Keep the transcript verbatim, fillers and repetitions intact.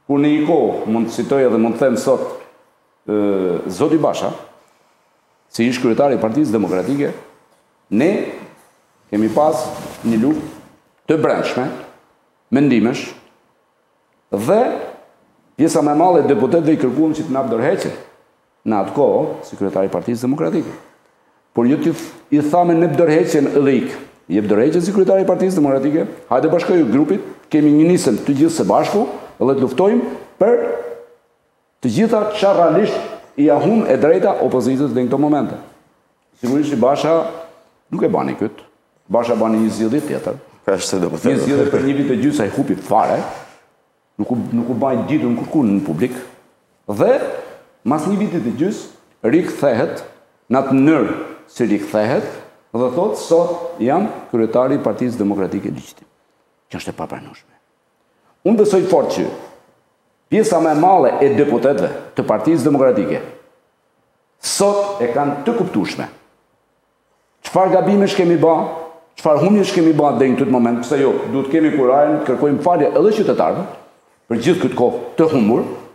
kur në një kohë, mund të citoj edhe mund të them sot, Zoti Basha, si ish kryetari i Partisë Demokratike, ne kemi pas një luftë të brendshme, mendimesh, dhe pjesa më e madhe e deputetëve i kërkuam që të na ndërheqin në atë kohë si kryetari i Partisë Demokratike. Por ju të i thamë në ndërheqjen edhe ik. Jep ndërheqjen si kryetari i Partisë Demokratike, hajde bashkoju grupit, kemi një nisëm të gjithë së bashku dhe të luftojmë për të gjitha çfarë realisht i ahum e drejta opozitës në këto momente. Sigurisht i Basha nuk e bani këtë. Basha bani një zgjedhje tjetër. Një zgjedhje për një vit e gjysmë ai hupi fare. Nuk u nuk u bën gjitur kurrë në publik. Dhe mas një viti të gjysmë rikthehet në atë mënyrë si rikthehet dhe thotë sot jam kryetari i Partisë Demokratike Ligjit. Që është e papranueshme. Unë besoj fort që pjesa më e madhe e deputetëve të Partisë Demokratike sot e kanë të kuptueshme çfarë gabimesh kemi bë, çfarë humjesh kemi bë deri në këtë moment, pse jo, duhet kemi kurajën të kërkojmë falje edhe qytetarëve për gjithë këtë kohë të humbur,